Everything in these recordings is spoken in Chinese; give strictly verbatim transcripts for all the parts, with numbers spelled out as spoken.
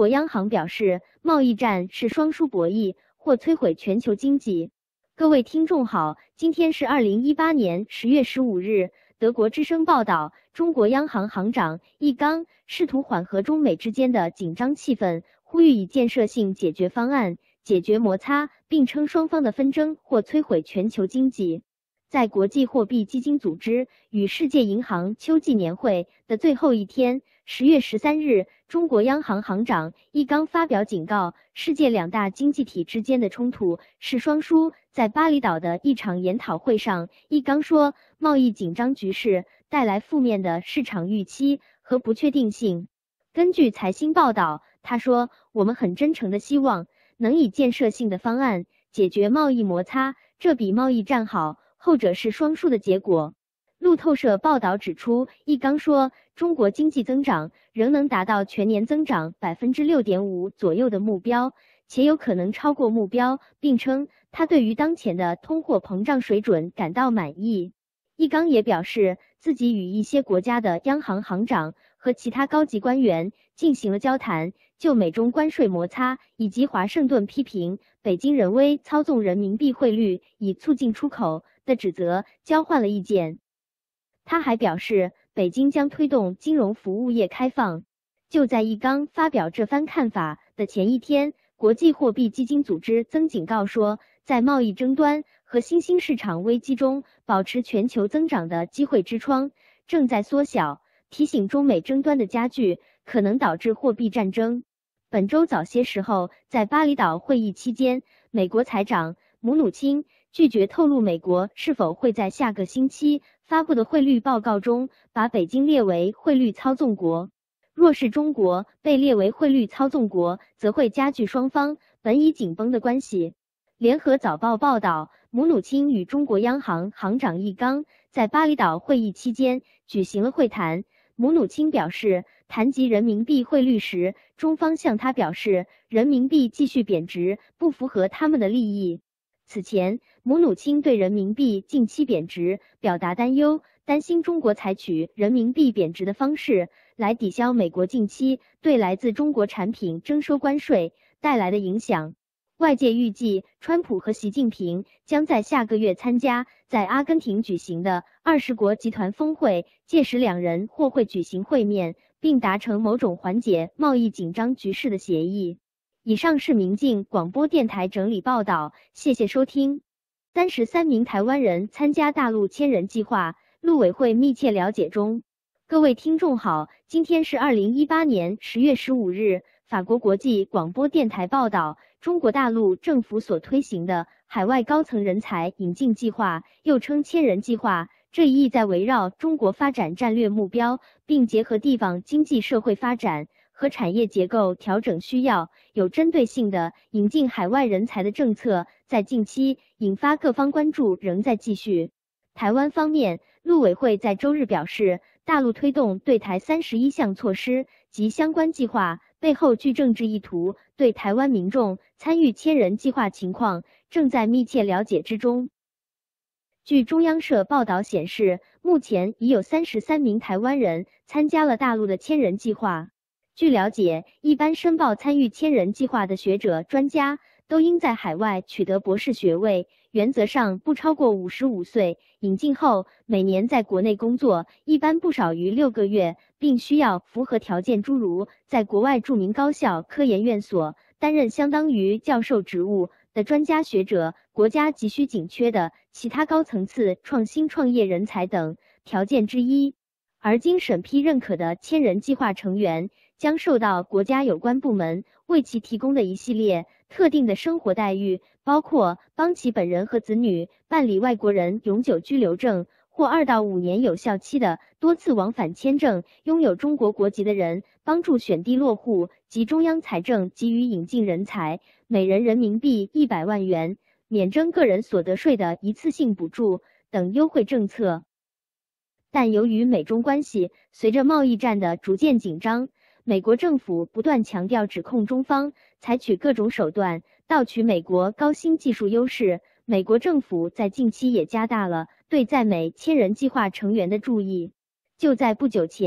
央行表示，贸易战是双输博弈，或摧毁全球经济。各位听众好，今天是二零一八年十月十五日。德国之声报道，中国央行行长易纲试图缓和中美之间的紧张气氛，呼吁以建设性解决方案解决摩擦，并称双方的纷争或摧毁全球经济。在国际货币基金组织与世界银行秋季年会的最后一天，十月十三日，中国央行行长易纲发表警告，世界两大经济体之间的冲突是双输。在巴厘岛的一场研讨会上，易纲说，贸易紧张局势带来负面的市场预期和不确定性。根据财新报道，他说，我们很真诚地希望能以建设性的方案解决贸易摩擦，这比贸易战好，后者是双输的结果。路透社报道指出，易纲说，中国经济增长仍能达到全年增长 百分之六点五 左右的目标，且有可能超过目标，并称他对于当前的通货膨胀水准感到满意。易纲也表示，自己与一些国家的央行行长和其他高级官员进行了交谈，就美中关税摩擦以及华盛顿批评北京人为操纵人民币汇率以促进出口的指责交换了意见。他还表示，北京将推动金融服务业开放。就在易纲发表这番看法的前一天，国际货币基金组织曾警告说，在贸易争端和新兴市场危机中，保持全球增长的机会之窗正在缩小，提醒中美争端的加剧可能导致货币战争。本周早些时候，在巴厘岛会议期间，美国财长姆努钦拒绝透露美国是否会在下个星期发布的汇率报告中把北京列为汇率操纵国。若是中国被列为汇率操纵国，则会加剧双方本已紧绷的关系。联合早报报道，姆努钦与中国央行行长易纲在巴厘岛会议期间举行了会谈。姆努钦表示，谈及人民币汇率时，中方向他表示，人民币继续贬值不符合他们的利益。此前，姆努钦对人民币近期贬值表达担忧，担心中国采取人民币贬值的方式来抵消美国近期对来自中国产品征收关税带来的影响。外界预计，川普和习近平将在下个月参加在阿根廷举行的二十国集团峰会，届时两人或会举行会面，并达成某种缓解贸易紧张局势的协议。以上是明镜广播电台整理报道，谢谢收听。三十三名台湾人参加大陆千人计划，陆委会密切了解中。各位听众好，今天是二零一八年十月十五日。法国国际广播电台报道，中国大陆政府所推行的海外高层人才引进计划，又称千人计划，这一意在围绕中国发展战略目标，并结合地方经济社会发展和产业结构调整需要，有针对性的引进海外人才的政策，在近期引发各方关注仍在继续。台湾方面，陆委会在周日表示，大陆推动对台三十一项措施及相关计划背后具政治意图，对台湾民众参与千人计划情况正在密切了解之中。据中央社报道显示，目前已有三十三名台湾人参加了大陆的千人计划。据了解，一般申报参与千人计划的学者、专家都应在海外取得博士学位，原则上不超过五十五岁，引进后每年在国内工作，一般不少于六个月，并需要符合条件，诸如在国外著名高校、科研院所担任相当于教授职务的专家学者，国家急需紧缺的其他高层次创新创业人才等条件之一。而经审批认可的千人计划成员将受到国家有关部门为其提供的一系列特定的生活待遇，包括帮其本人和子女办理外国人永久居留证或二到五年有效期的多次往返签证，拥有中国国籍的人帮助选地落户及中央财政给予引进人才每人人民币一百万元，免征个人所得税的一次性补助等优惠政策。但由于美中关系随着贸易战的逐渐紧张，美国政府不断强调指控中方采取各种手段盗取美国高新技术优势。美国政府在近期也加大了对在美千人计划成员的注意。就在不久前，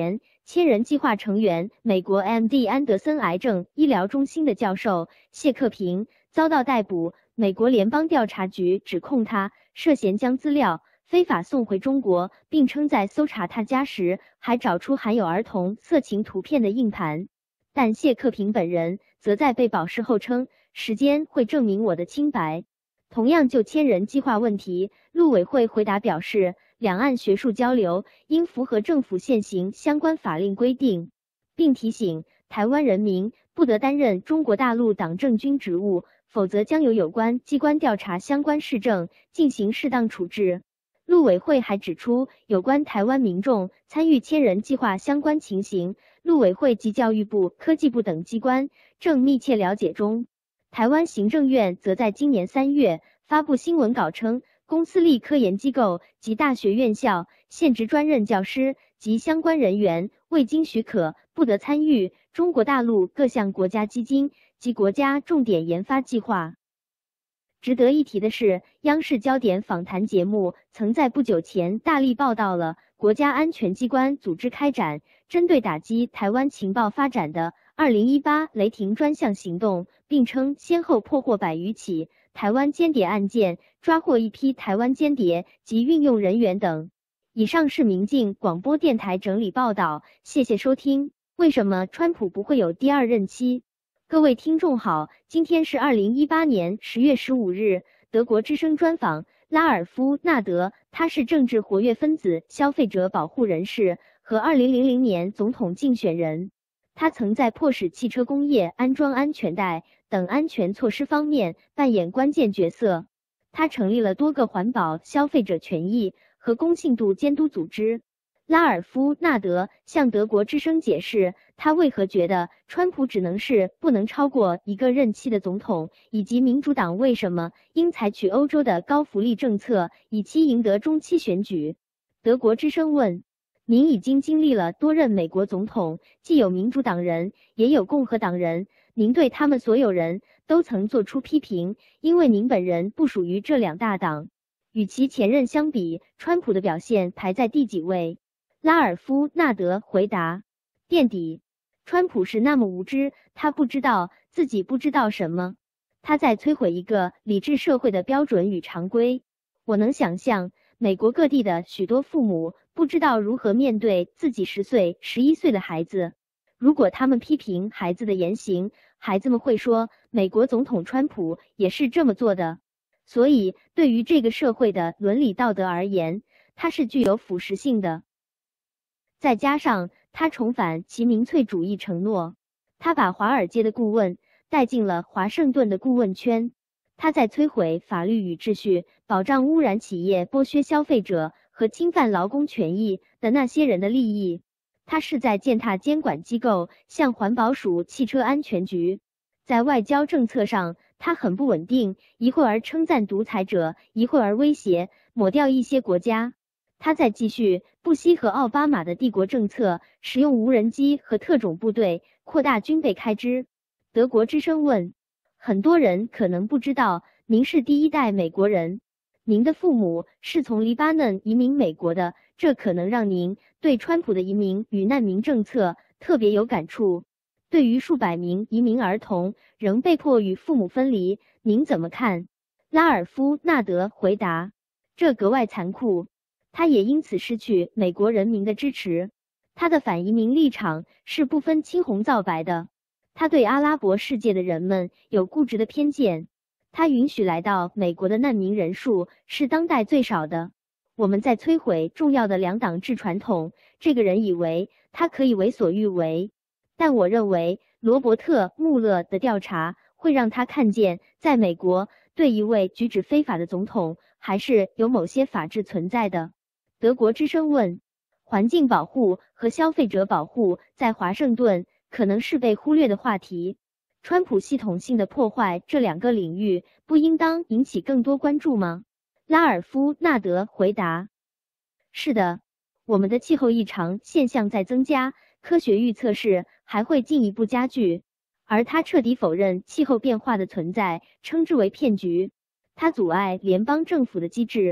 千人计划成员、美国 M D 安德森癌症医疗中心的教授谢克平遭到逮捕。美国联邦调查局指控他涉嫌将资料非法送回中国，并称在搜查他家时还找出含有儿童色情图片的硬盘。但谢克平本人则在被保释后称，时间会证明我的清白。同样就千人计划问题，陆委会回答表示，两岸学术交流应符合政府现行相关法令规定，并提醒台湾人民不得担任中国大陆党政军职务，否则将由有关机关调查相关事证，进行适当处置。陆委会还指出，有关台湾民众参与千人计划相关情形，陆委会及教育部、科技部等机关正密切了解中。台湾行政院则在今年三月发布新闻稿称，公私立科研机构及大学院校现职专任教师及相关人员未经许可，不得参与中国大陆各项国家基金及国家重点研发计划。值得一提的是，央视焦点访谈节目曾在不久前大力报道了国家安全机关组织开展针对打击台湾情报发展的二零一八雷霆专项行动，并称先后破获百余起台湾间谍案件，抓获一批台湾间谍及运用人员等。以上是明镜广播电台整理报道，谢谢收听。为什么川普不会有第二任期？各位听众好，今天是二零一八年十月十五日，德国之声专访拉尔夫·纳德，他是政治活跃分子、消费者保护人士和二零零零年总统竞选人。他曾在迫使汽车工业安装安全带等安全措施方面扮演关键角色。他成立了多个环保、消费者权益和公信度监督组织。拉尔夫·纳德向德国之声解释，他为何觉得川普只能是不能超过一个任期的总统，以及民主党为什么应采取欧洲的高福利政策，以期赢得中期选举。德国之声问：您已经经历了多任美国总统，既有民主党人，也有共和党人，您对他们所有人都曾做出批评，因为您本人不属于这两大党。与其前任相比，川普的表现排在第几位？拉尔夫·纳德回答：垫底。川普是那么无知，他不知道自己不知道什么，他在摧毁一个理智社会的标准与常规。我能想象美国各地的许多父母不知道如何面对自己十岁、十一岁的孩子。如果他们批评孩子的言行，孩子们会说，美国总统川普也是这么做的。所以，对于这个社会的伦理道德而言，它是具有腐蚀性的。再加上他重返其民粹主义承诺，他把华尔街的顾问带进了华盛顿的顾问圈。他在摧毁法律与秩序、保障污染企业、剥削消费者和侵犯劳工权益的那些人的利益。他是在践踏监管机构，像环保署、汽车安全局。在外交政策上，他很不稳定，一会儿称赞独裁者，一会儿威胁抹掉一些国家。他在继续布希和奥巴马的帝国政策，使用无人机和特种部队，扩大军备开支。德国之声问：很多人可能不知道，您是第一代美国人，您的父母是从黎巴嫩移民美国的，这可能让您对川普的移民与难民政策特别有感触。对于数百名移民儿童仍被迫与父母分离，您怎么看？拉尔夫·纳德回答：这格外残酷。他也因此失去美国人民的支持。他的反移民立场是不分青红皂白的。他对阿拉伯世界的人们有固执的偏见。他允许来到美国的难民人数是当代最少的。我们在摧毁重要的两党制传统。这个人以为他可以为所欲为，但我认为罗伯特·穆勒的调查会让他看见，在美国对一位举止非法的总统还是有某些法治存在的。德国之声问：环境保护和消费者保护在华盛顿可能是被忽略的话题。川普系统性的破坏这两个领域，不应当引起更多关注吗？拉尔夫·纳德回答：是的，我们的气候异常现象在增加，科学预测是还会进一步加剧。而他彻底否认气候变化的存在，称之为骗局。他阻碍联邦政府的机制。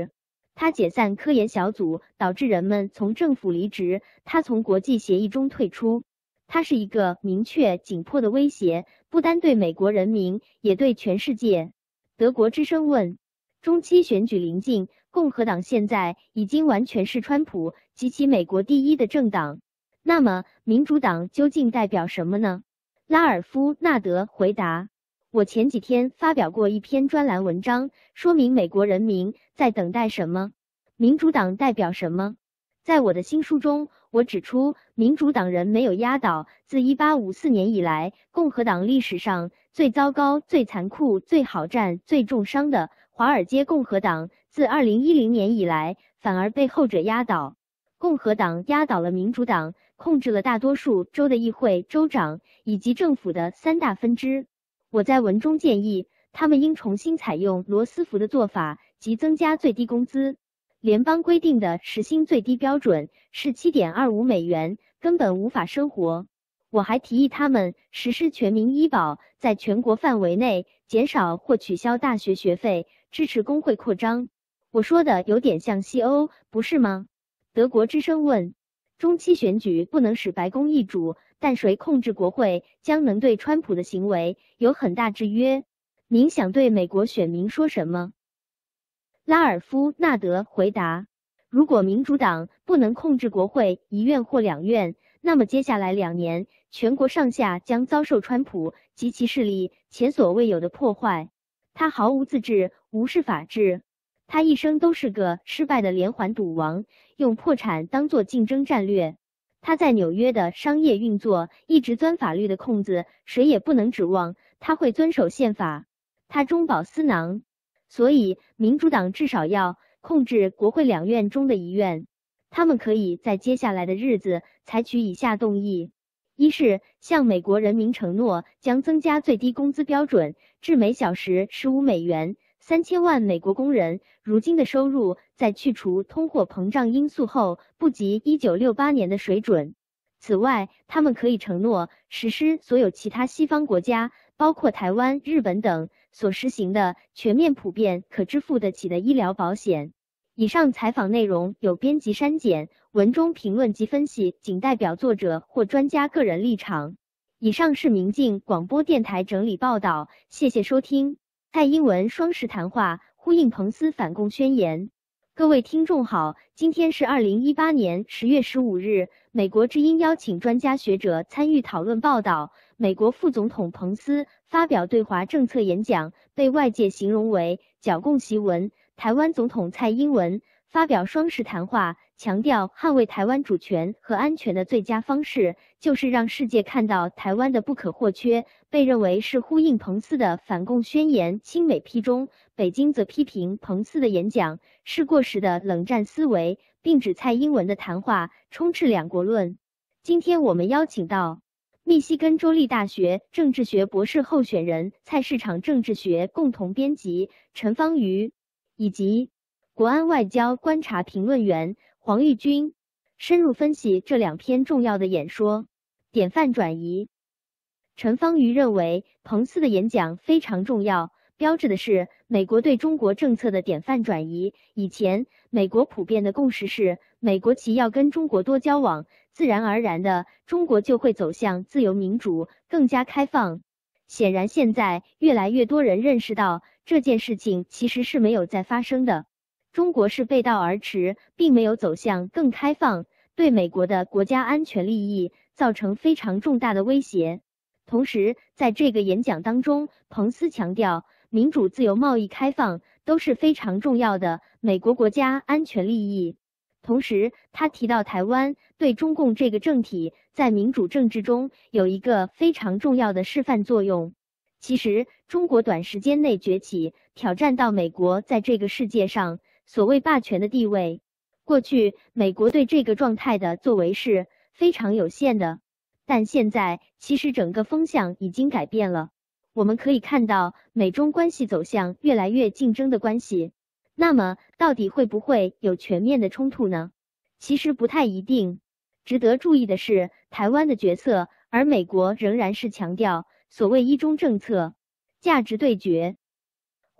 他解散科研小组，导致人们从政府离职，他从国际协议中退出。他是一个明确紧迫的威胁，不单对美国人民，也对全世界。德国之声问：中期选举临近，共和党现在已经完全是川普及其美国第一的政党，那么民主党究竟代表什么呢？拉尔夫·纳德回答：我前几天发表过一篇专栏文章，说明美国人民在等待什么，民主党代表什么。在我的新书中，我指出，民主党人没有压倒自一八五四年以来共和党历史上最糟糕、最残酷、最好战、最重伤的华尔街共和党，自二零一零年以来反而被后者压倒。共和党压倒了民主党，控制了大多数州的议会、州长以及政府的三大分支。我在文中建议，他们应重新采用罗斯福的做法，即增加最低工资。联邦规定的时薪最低标准是 七点二五美元，根本无法生活。我还提议他们实施全民医保，在全国范围内减少或取消大学学费，支持工会扩张。我说的有点像西欧，不是吗？德国之声问：中期选举不能使白宫易主，但谁控制国会将能对川普的行为有很大制约。您想对美国选民说什么？拉尔夫·纳德回答：如果民主党不能控制国会一院或两院，那么接下来两年，全国上下将遭受川普及其势力前所未有的破坏。他毫无自治，无视法治。他一生都是个失败的连环赌王，用破产当作竞争战略。他在纽约的商业运作一直钻法律的空子，谁也不能指望他会遵守宪法。他中饱私囊。所以，民主党至少要控制国会两院中的一院。他们可以在接下来的日子采取以下动议：一是向美国人民承诺将增加最低工资标准至每小时十五美元，三千万美国工人如今的收入在去除通货膨胀因素后不及一九六八年的水准。此外，他们可以承诺实施所有其他西方国家，包括台湾、日本等所实行的全面、普遍、可支付得起的医疗保险。以上采访内容有编辑删减，文中评论及分析仅代表作者或专家个人立场。以上是明镜广播电台整理报道，谢谢收听。蔡英文双十谈话呼应彭斯反共宣言。各位听众好，今天是二零一八年十月十五日，美国之音邀请专家学者参与讨论报道。美国副总统彭斯发表对华政策演讲，被外界形容为剿共檄文。台湾总统蔡英文发表双十谈话，强调捍卫台湾主权和安全的最佳方式，就是让世界看到台湾的不可或缺，被认为是呼应彭斯的反共宣言。亲美批中，北京则批评彭斯的演讲是过时的冷战思维，并指蔡英文的谈话充斥两国论。今天我们邀请到密西根州立大学政治学博士候选人、菜市场政治学共同编辑陈芳瑜，以及国安外交观察评论员黄玉军，深入分析这两篇重要的演说。典范转移。陈芳瑜认为，彭斯的演讲非常重要，标志的是美国对中国政策的典范转移。以前，美国普遍的共识是，美国其要跟中国多交往，自然而然的，中国就会走向自由民主，更加开放。显然，现在越来越多人认识到，这件事情其实是没有在发生的。中国是背道而驰，并没有走向更开放，对美国的国家安全利益造成非常重大的威胁。同时，在这个演讲当中，彭斯强调，民主、自由贸易、开放都是非常重要的美国国家安全利益。同时，他提到台湾对中共这个政体在民主政治中有一个非常重要的示范作用。其实，中国短时间内崛起，挑战到美国在这个世界上所谓霸权的地位。过去，美国对这个状态的作为是非常有限的，但现在其实整个风向已经改变了。我们可以看到，美中关系走向越来越竞争的关系。那么，到底会不会有全面的冲突呢？其实不太一定。值得注意的是，台湾的角色，而美国仍然是强调所谓一中政策，价值对决。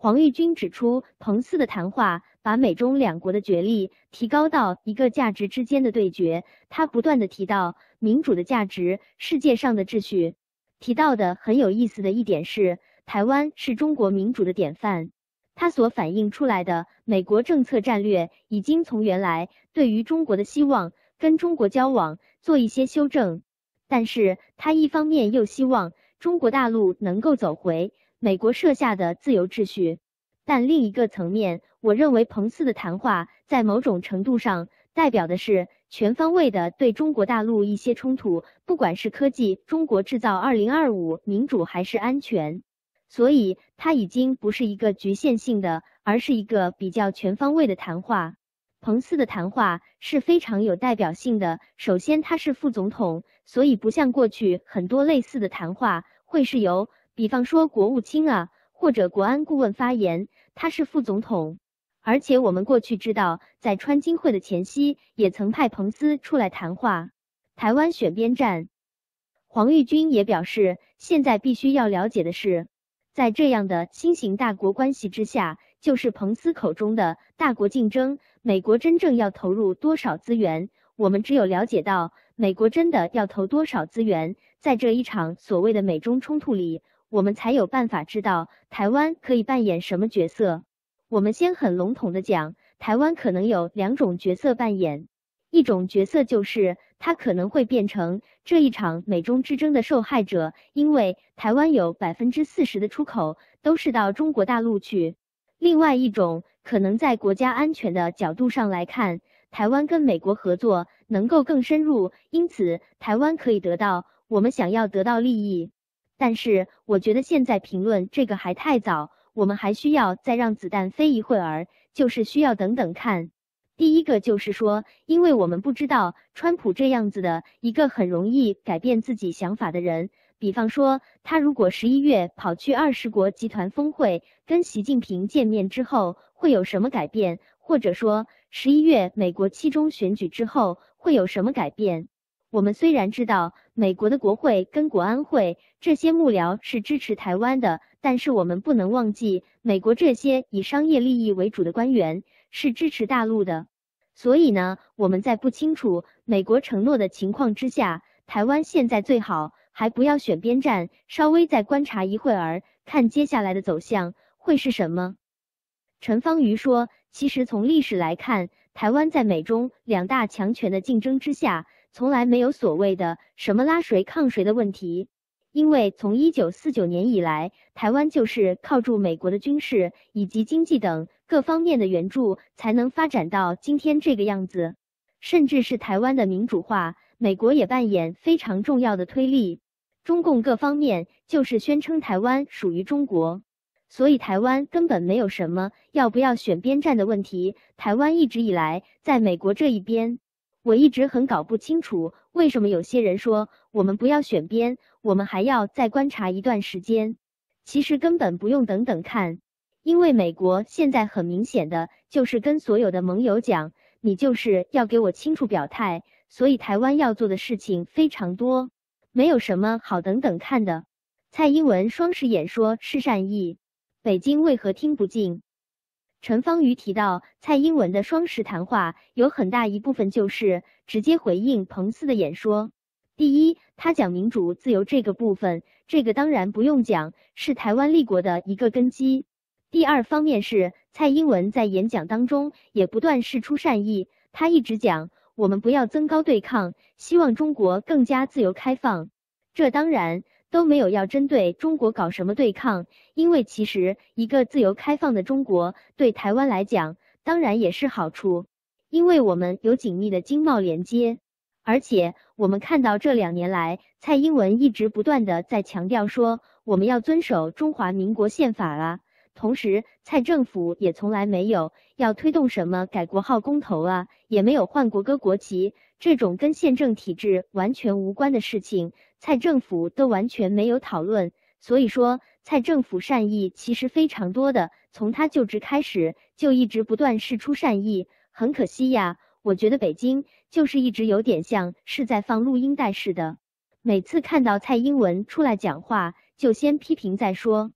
黄玉军指出，彭斯的谈话把美中两国的角力提高到一个价值之间的对决。他不断地提到民主的价值、世界上的秩序。提到的很有意思的一点是，台湾是中国民主的典范。它所反映出来的美国政策战略已经从原来对于中国的希望跟中国交往做一些修正，但是它一方面又希望中国大陆能够走回美国设下的自由秩序。但另一个层面，我认为彭斯的谈话在某种程度上代表的是全方位的对中国大陆一些冲突，不管是科技、中国制造二零二五、民主还是安全。所以它已经不是一个局限性的，而是一个比较全方位的谈话。彭斯的谈话是非常有代表性的。首先，他是副总统，所以不像过去很多类似的谈话会是由，比方说国务卿啊，或者国安顾问发言，他是副总统。而且我们过去知道，在川金会的前夕，也曾派彭斯出来谈话。台湾选边站，黄玉军也表示，现在必须要了解的是，在这样的新型大国关系之下，就是彭斯口中的大国竞争，美国真正要投入多少资源？我们只有了解到美国真的要投多少资源，在这一场所谓的美中冲突里，我们才有办法知道台湾可以扮演什么角色。我们先很笼统的讲，台湾可能有两种角色扮演。一种角色就是它可能会变成这一场美中之争的受害者，因为台湾有 百分之四十 的出口都是到中国大陆去。另外一种可能在国家安全的角度上来看，台湾跟美国合作能够更深入，因此台湾可以得到我们想要得到利益。但是我觉得现在评论这个还太早，我们还需要再让子弹飞一会儿，就是需要等等看。第一个就是说，因为我们不知道川普这样子的一个很容易改变自己想法的人，比方说他如果十一月跑去二十国集团峰会跟习近平见面之后会有什么改变，或者说十一月美国期中选举之后会有什么改变。我们虽然知道美国的国会跟国安会这些幕僚是支持台湾的，但是我们不能忘记，美国这些以商业利益为主的官员是支持大陆的。所以呢，我们在不清楚美国承诺的情况之下，台湾现在最好还不要选边站，稍微再观察一会儿，看接下来的走向会是什么。陈方瑜说，其实从历史来看，台湾在美中两大强权的竞争之下，从来没有所谓的什么拉谁抗谁的问题。因为从一九四九年以来，台湾就是靠住美国的军事以及经济等各方面的援助，才能发展到今天这个样子。甚至是台湾的民主化，美国也扮演非常重要的推力。中共各方面就是宣称台湾属于中国，所以台湾根本没有什么要不要选边站的问题。台湾一直以来在美国这一边，我一直很搞不清楚，为什么有些人说我们不要选边，我们还要再观察一段时间。其实根本不用等等看，因为美国现在很明显的就是跟所有的盟友讲，你就是要给我清楚表态，所以台湾要做的事情非常多，没有什么好等等看的。蔡英文双十演说是善意，北京为何听不进？陈方瑜提到，蔡英文的双十谈话有很大一部分就是直接回应彭斯的演说。第一，他讲民主自由这个部分，这个当然不用讲，是台湾立国的一个根基。第二方面是，蔡英文在演讲当中也不断释出善意，他一直讲，我们不要增高对抗，希望中国更加自由开放。这当然都没有要针对中国搞什么对抗，因为其实一个自由开放的中国对台湾来讲当然也是好处，因为我们有紧密的经贸连接。而且我们看到这两年来，蔡英文一直不断的在强调说我们要遵守中华民国宪法啊，同时蔡政府也从来没有要推动什么改国号公投啊，也没有换国歌国旗，这种跟宪政体制完全无关的事情，蔡政府都完全没有讨论。所以说蔡政府善意其实非常多的，从他就职开始就一直不断释出善意。很可惜呀，我觉得北京就是一直有点像是在放录音带似的，每次看到蔡英文出来讲话就先批评再说。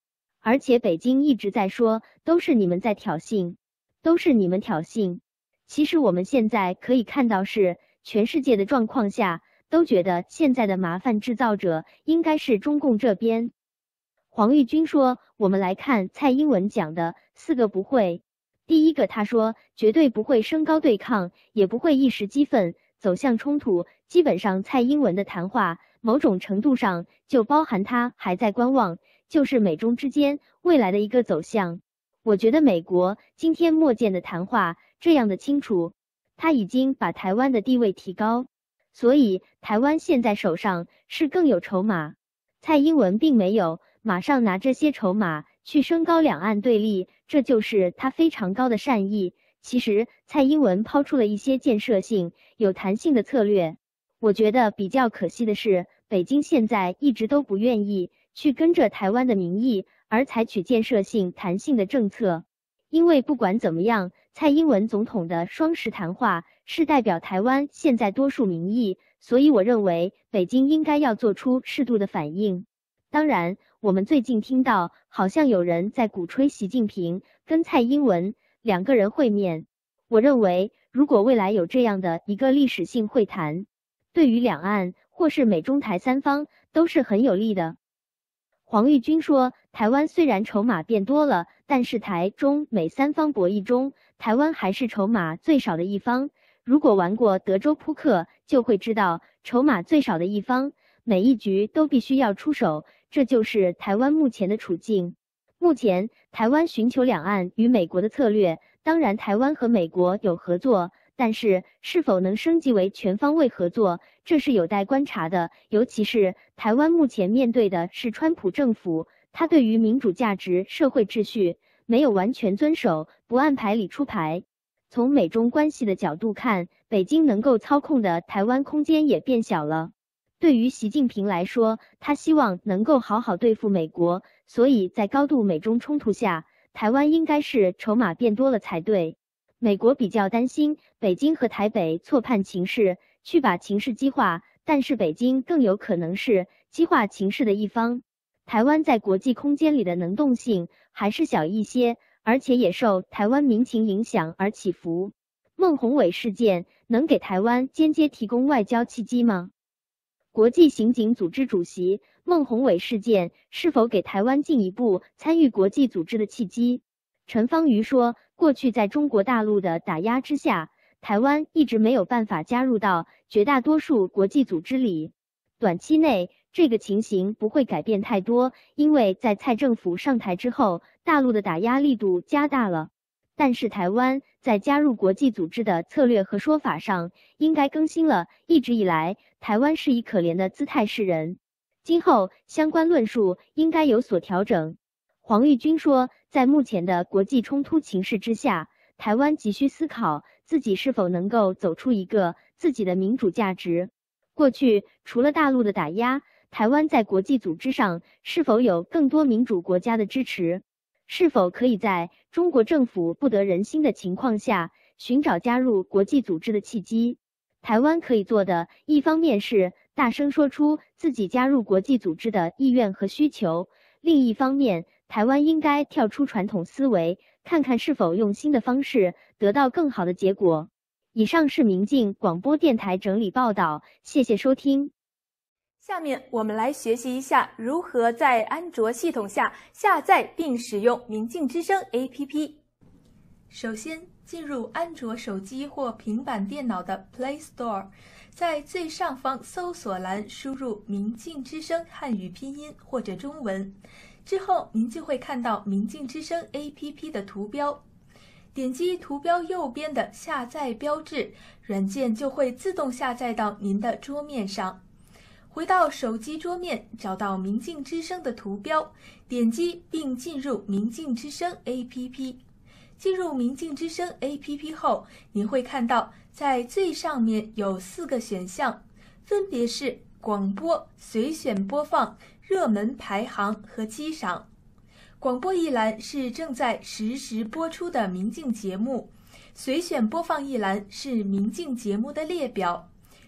而且北京一直在说，都是你们在挑衅，都是你们挑衅。其实我们现在可以看到是，全世界的状况下，都觉得现在的麻烦制造者应该是中共这边。黄玉军说，我们来看蔡英文讲的四个不会。第一个，他说绝对不会升高对抗，也不会一时激愤走向冲突。基本上蔡英文的谈话某种程度上就包含他还在观望，就是美中之间未来的一个走向。我觉得美国今天默见的谈话这样的清楚，他已经把台湾的地位提高，所以台湾现在手上是更有筹码。蔡英文并没有马上拿这些筹码去升高两岸对立，这就是他非常高的善意。其实蔡英文抛出了一些建设性、有弹性的策略。我觉得比较可惜的是，北京现在一直都不愿意去跟着台湾的民意而采取建设性、弹性的政策。因为不管怎么样，蔡英文总统的双十谈话是代表台湾现在多数民意，所以我认为北京应该要做出适度的反应。当然，我们最近听到好像有人在鼓吹习近平跟蔡英文两个人会面。我认为，如果未来有这样的一个历史性会谈，对于两岸或是美中台三方都是很有利的。黄玉军说，台湾虽然筹码变多了，但是台中美三方博弈中，台湾还是筹码最少的一方。如果玩过德州扑克，就会知道，筹码最少的一方，每一局都必须要出手，这就是台湾目前的处境。目前，台湾寻求两岸与美国的策略，当然台湾和美国有合作，但是是否能升级为全方位合作，这是有待观察的。尤其是台湾目前面对的是川普政府，他对于民主价值、社会秩序没有完全遵守，不按牌理出牌。从美中关系的角度看，北京能够操控的台湾空间也变小了。对于习近平来说，他希望能够好好对付美国，所以在高度美中冲突下，台湾应该是筹码变多了才对。美国比较担心北京和台北错判情势，去把情势激化，但是北京更有可能是激化情势的一方。台湾在国际空间里的能动性还是小一些，而且也受台湾民情影响而起伏。孟宏伟事件能给台湾间接提供外交契机吗？国际刑警组织主席孟宏伟事件是否给台湾进一步参与国际组织的契机？陈方瑜说，过去在中国大陆的打压之下，台湾一直没有办法加入到绝大多数国际组织里。短期内，这个情形不会改变太多，因为在蔡政府上台之后，大陆的打压力度加大了。但是台湾在加入国际组织的策略和说法上应该更新了，一直以来台湾是以可怜的姿态示人，今后相关论述应该有所调整。黄玉军说，在目前的国际冲突情势之下，台湾急需思考自己是否能够走出一个自己的民主价值。过去除了大陆的打压，台湾在国际组织上是否有更多民主国家的支持？是否可以在中国政府不得人心的情况下，寻找加入国际组织的契机？台湾可以做的，一方面是大声说出自己加入国际组织的意愿和需求，另一方面，台湾应该跳出传统思维，看看是否用新的方式得到更好的结果。以上是明镜广播电台整理报道，谢谢收听。 下面我们来学习一下如何在安卓系统下下载并使用明镜之声 A P P。 首先进入安卓手机或平板电脑的 Play Store， 在最上方搜索栏输入明镜之声汉语拼音或者中文，之后您就会看到明镜之声 A P P 的图标，点击图标右边的下载标志，软件就会自动下载到您的桌面上。回到手机桌面，找到明镜之声的图标，点击并进入明镜之声 A P P。 进入明镜之声 A P P 后，您会看到在最上面有四个选项，分别是广播、随选播放、热门排行和机赏。广播一栏是正在实时播出的明镜节目，随选播放一栏是明镜节目的列表，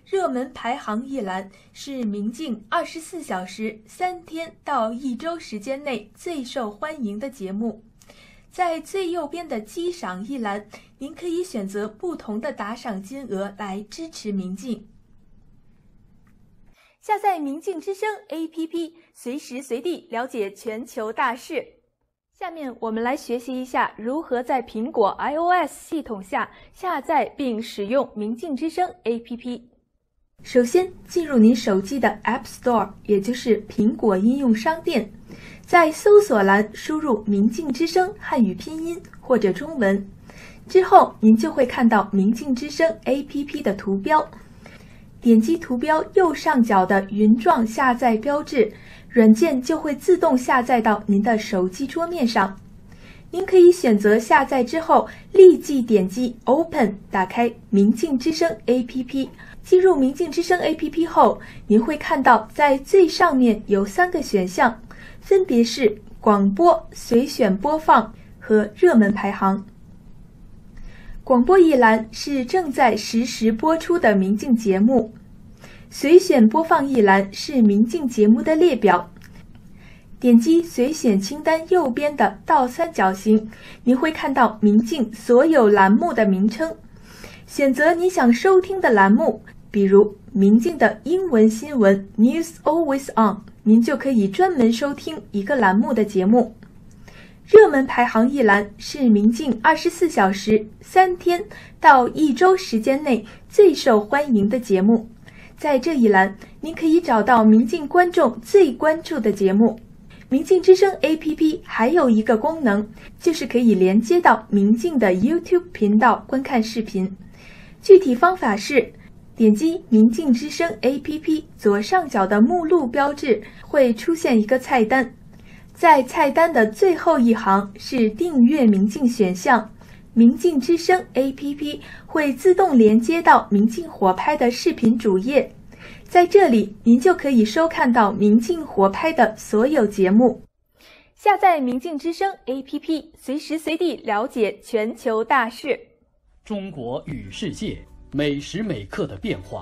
热门排行一栏是明镜二十四小时、三天到一周时间内最受欢迎的节目。在最右边的击赏一栏，您可以选择不同的打赏金额来支持明镜。下载明镜之声 A P P， 随时随地了解全球大事。下面我们来学习一下如何在苹果 iOS 系统下下载并使用明镜之声 A P P。首先，进入您手机的 App Store， 也就是苹果应用商店，在搜索栏输入明镜之声汉语拼音或者中文，之后您就会看到明镜之声 A P P 的图标。点击图标右上角的云状下载标志，软件就会自动下载到您的手机桌面上。您可以选择下载之后立即点击 Open， 打开明镜之声 A P P。进入明镜之声 A P P 后，您会看到在最上面有三个选项，分别是广播、随选播放和热门排行。广播一栏是正在实时播出的明镜节目，随选播放一栏是明镜节目的列表。点击随选清单右边的倒三角形，您会看到明镜所有栏目的名称。选择你想收听的栏目，比如明镜的英文新闻 News Always On， 您就可以专门收听一个栏目的节目。热门排行一栏是明镜二十四小时、三天到一周时间内最受欢迎的节目。在这一栏，您可以找到明镜观众最关注的节目。明镜之声 A P P 还有一个功能，就是可以连接到明镜的 YouTube 频道观看视频。具体方法是，点击明镜之声 A P P 左上角的目录标志，会出现一个菜单。在菜单的最后一行是订阅明镜选项，明镜之声 A P P 会自动连接到明镜火拍的视频主页，在这里您就可以收看到明镜火拍的所有节目。下载明镜之声 A P P， 随时随地了解全球大事。 中国与世界，每时每刻的变化。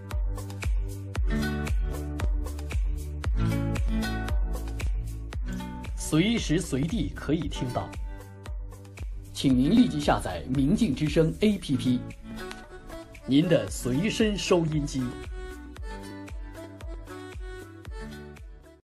随时随地可以听到，请您立即下载明镜之声 A P P， 您的随身收音机。